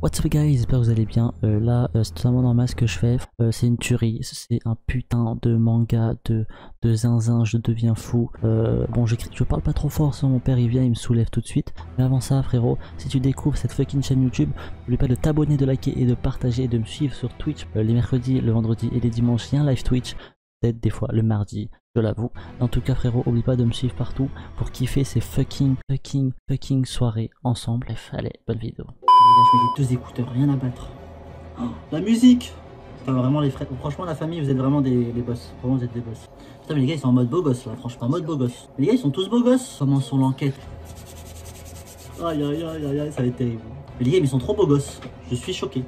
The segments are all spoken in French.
What's up guys, j'espère que vous allez bien. C'est totalement normal ce que je fais. C'est une tuerie, c'est un putain de manga de zinzin, je deviens fou. Bon, je parle pas trop fort, sinon mon père il vient, il me soulève tout de suite. Mais avant ça, frérot, si tu découvres cette fucking chaîne YouTube, n'oublie pas de t'abonner, de liker et de partager et de me suivre sur Twitch les mercredis, le vendredi et les dimanches. Il y a un live Twitch, peut-être des fois le mardi, je l'avoue. En tout cas, frérot, oublie pas de me suivre partout pour kiffer ces fucking soirées ensemble. Bref, allez, bonne vidéo. Là, je mets les deux écouteurs, rien à battre. Oh, la musique. Enfin, vraiment les frères, franchement la famille, vous êtes vraiment des boss. Vraiment vous êtes des boss. Putain mais les gars ils sont en mode beau gosse là, franchement en mode beau gosse. Les gars ils sont tous beaux gosses. Comment sont l'enquête? Aïe aïe aïe aïe aïe, ça va être terrible. Mais les gars ils sont trop beaux gosses. Je suis choqué.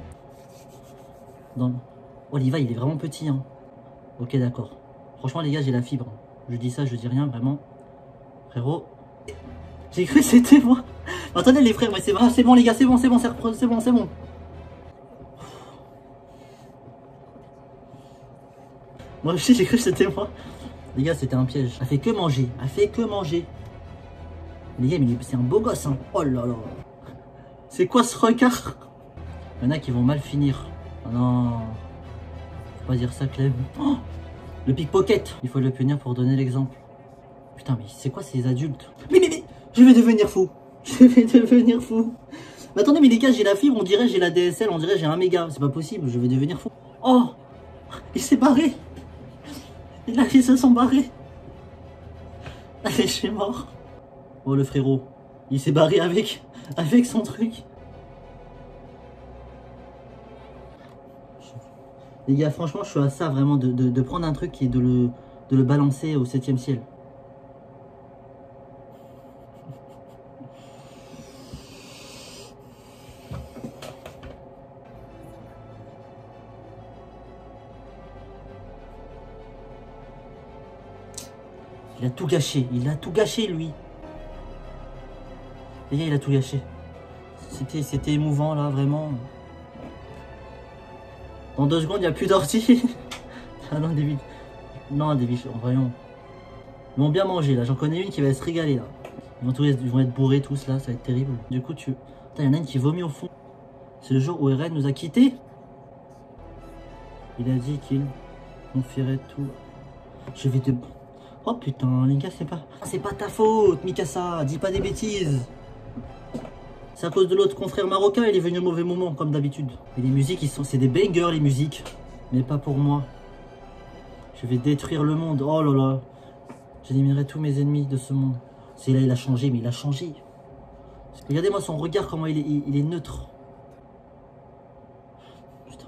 Oh Liva il est vraiment petit hein. Ok d'accord. Franchement les gars j'ai la fibre. Je dis ça, je dis rien vraiment. Frérot. J'ai cru que c'était moi. Attendez les frères, mais c'est vrai, c'est bon les gars, c'est bon. Moi aussi j'ai cru que c'était moi. Les gars c'était un piège. Elle fait que manger, Les gars mais c'est un beau gosse hein. Oh là là. C'est quoi ce regard? Il y en a qui vont mal finir. Oh non. Faut pas dire ça Clem. Oh, le pickpocket. Il faut le punir pour donner l'exemple. Putain mais c'est quoi ces adultes? Mais je vais devenir fou. Mais attendez, mais les gars, j'ai la fibre, on dirait j'ai la DSL, on dirait j'ai un méga. C'est pas possible, je vais devenir fou. Oh, il s'est barré. Ils se sont barrés. Allez, je suis mort. Oh, le frérot, il s'est barré avec son truc. Les gars, franchement, je suis à ça vraiment de prendre un truc et de le balancer au 7e ciel. Il a tout gâché lui. Les gars, il a tout gâché. C'était émouvant là, vraiment. Dans 2 secondes, il n'y a plus d'ortie. Ah non, David. Non, David, voyons. Ils vont bien manger là, j'en connais une qui va se régaler là. Ils vont être bourrés tous là, ça va être terrible. Du coup, Putain, il y en a une qui vomit au fond. C'est le jour où Eren nous a quittés. Il a dit qu'il confierait tout. Je vais te... Oh putain, les gars, c'est pas ta faute, Mikasa, dis pas des bêtises. C'est à cause de l'autre confrère marocain, il est venu au mauvais moment, comme d'habitude. Et les musiques, c'est des bangers, les musiques. Mais pas pour moi. Je vais détruire le monde, oh là là. J'éliminerai tous mes ennemis de ce monde. C'est là, il a changé, mais il a changé. Regardez-moi son regard, comment il est neutre. Putain,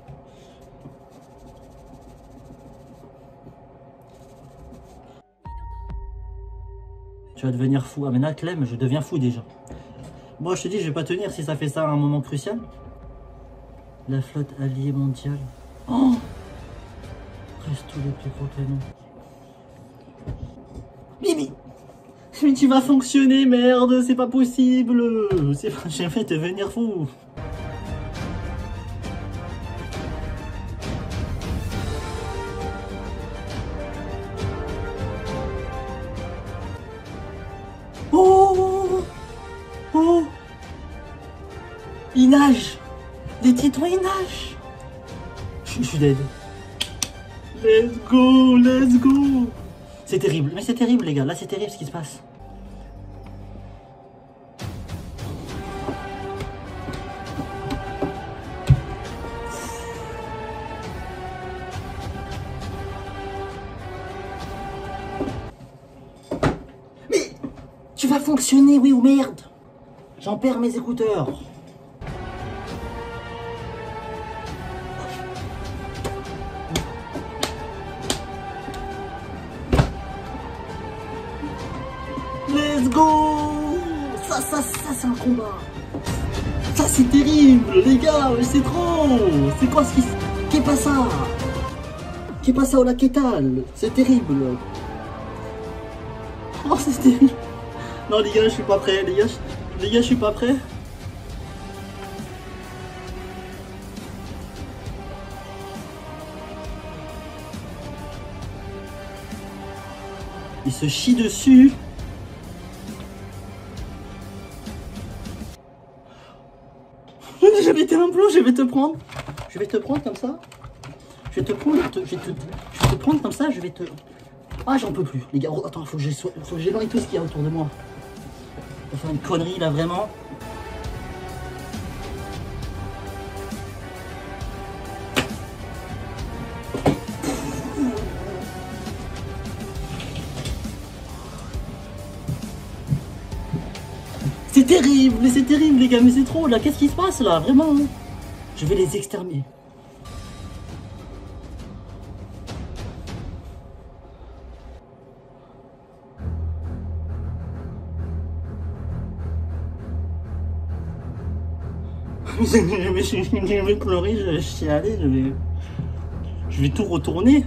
tu vas devenir fou. Ah mais là, Clem, je deviens fou déjà. Moi, je te dis, je vais pas tenir si ça fait ça à un moment crucial. La flotte alliée mondiale. Oh, reste tous les plus gros canons. Mais tu vas fonctionner, merde, c'est pas possible. Je vais devenir fou. Oh, oh, il nage. Les titans, ils nagent. Je suis dead. Let's go. C'est terrible, mais c'est terrible les gars, là c'est terrible ce qui se passe. Mais tu vas fonctionner, oui ou merde? J'en perds mes écouteurs. Let's go. Ça c'est un combat. Ça c'est terrible les gars, c'est trop. C'est quoi ce qui est pas ça? Qui est pas ça au lac Étal? C'est terrible. Oh c'est terrible. Non les gars, je suis pas prêt, les gars, je suis pas prêt. Il se chie dessus. je vais péter un plomb, je vais te prendre. Je vais te prendre comme ça. Je vais te prendre, je vais te prendre comme ça, je vais te... Ah, j'en peux plus, les gars. Oh, attends, faut que j'éloigne tout ce qu'il y a autour de moi. On va faire une connerie, là, vraiment. C'est terrible, mais c'est terrible, les gars, mais c'est trop, là. Qu'est-ce qui se passe, là, vraiment, hein. Je vais les exterminer. Je vais pleurer, je vais chialer, je vais tout retourner.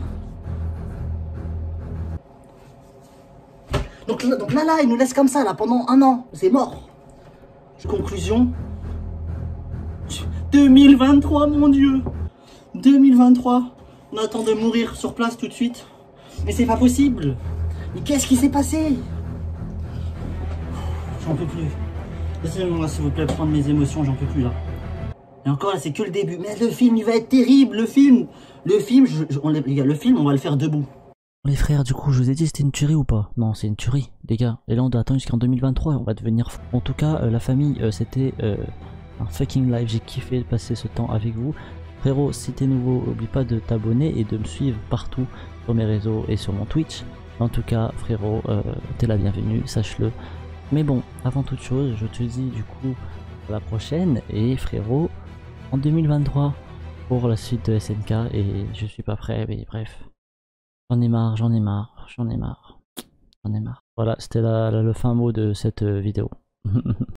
Donc là, il nous laisse comme ça, là, pendant un an. C'est mort. Conclusion. 2023, mon Dieu. 2023. On attend de mourir sur place tout de suite. Mais c'est pas possible. Mais qu'est-ce qui s'est passé? J'en peux plus. Laissez-moi, s'il vous plaît, prendre mes émotions, j'en peux plus, là. Et encore, là, c'est que le début. Mais le film, il va être terrible, le film. Le film, les gars, le film, on va le faire debout. Les frères, du coup, je vous ai dit c'était une tuerie ou pas? Non, c'est une tuerie, les gars. Et là, on doit attendre jusqu'en 2023 et on va devenir fou. En tout cas, la famille, c'était un fucking live. J'ai kiffé de passer ce temps avec vous. Frérot, si t'es nouveau, n'oublie pas de t'abonner et de me suivre partout sur mes réseaux et sur mon Twitch. En tout cas, frérot, t'es la bienvenue, sache-le. Mais bon, avant toute chose, je te dis du coup à la prochaine. Et frérot, en 2023 pour la suite de SNK. Et je suis pas prêt, mais bref. J'en ai marre, j'en ai marre, j'en ai marre, j'en ai marre. Voilà, c'était le fin mot de cette vidéo.